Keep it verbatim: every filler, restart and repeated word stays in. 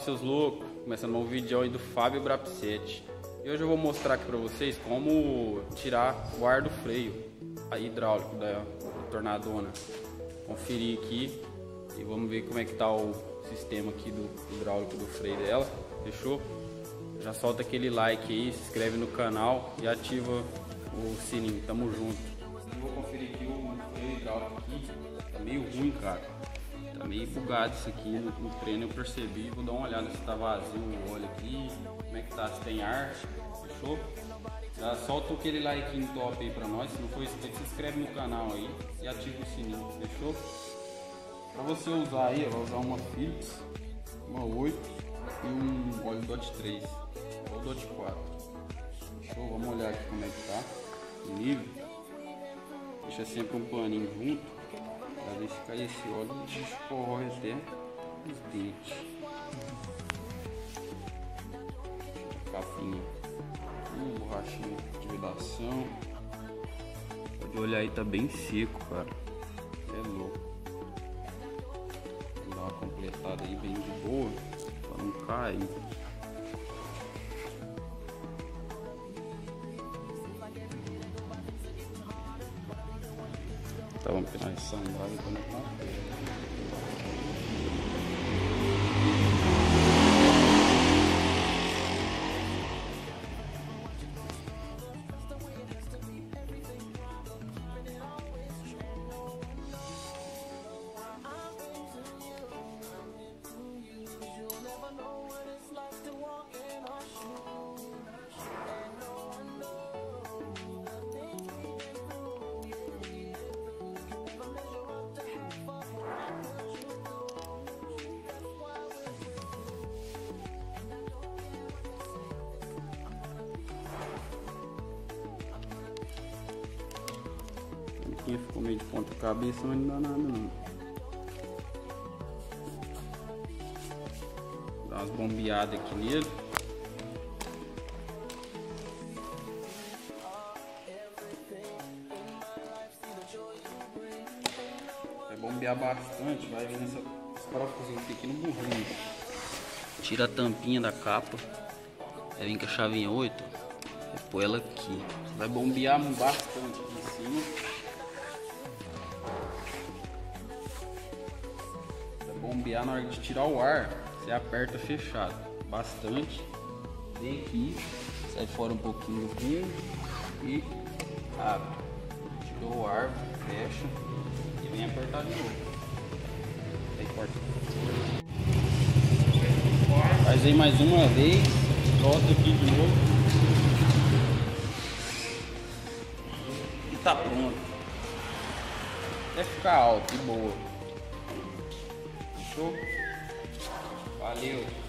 Salve seus loucos, começando um vídeo aí do Fábio Brapsete. E hoje eu vou mostrar aqui pra vocês como tirar o ar do freio a hidráulico da tornadona. Conferir aqui e vamos ver como é que tá o sistema aqui do hidráulico do freio dela. Fechou? Já solta aquele like aí, se inscreve no canal e ativa o sininho. Tamo junto. Eu vou conferir aqui o freio hidráulico aqui. Tá meio ruim, cara. Tá meio bugado isso aqui no, no treino, eu percebi. Vou dar uma olhada se tá vazio o óleo aqui, como é que tá, se tem ar, fechou? Já solta aquele like top aí pra nós. Se não for inscrito, se inscreve no canal aí e ativa o sininho, fechou? Pra você usar aí, vai usar uma Philips, uma oito e um óleo DOT três ou DOT quatro. Fechou? Vamos olhar aqui como é que tá o nível. Deixa sempre um paninho junto. Pra ver se cai esse óleo, o bicho corrói até os dentes. Capinha, uh, borrachinha de vedação. Pode olhar aí, tá bem seco, cara. É louco. Vou dar uma completada aí bem de boa pra não cair. Tá, vamos pegar essa sandália pra não cair. Aqui ficou meio de ponta cabeça, mas não dá nada não. Dá umas bombeadas aqui nele. Vai bombear bastante, vai vir nessa parafusinha aqui no burrinho. Tira a tampinha da capa. Vai vir com a chavinha oito. Vou pôr ela aqui. Vai bombear bastante aqui em cima. Bombear na hora de tirar o ar, você aperta fechado bastante, vem aqui, sai fora um pouquinho do fundo e abre, tirou o ar, fecha e vem apertar de novo. Aí corta. Faz aí mais uma vez, solta aqui de novo e tá pronto. Até ficar alto e boa. Valeu!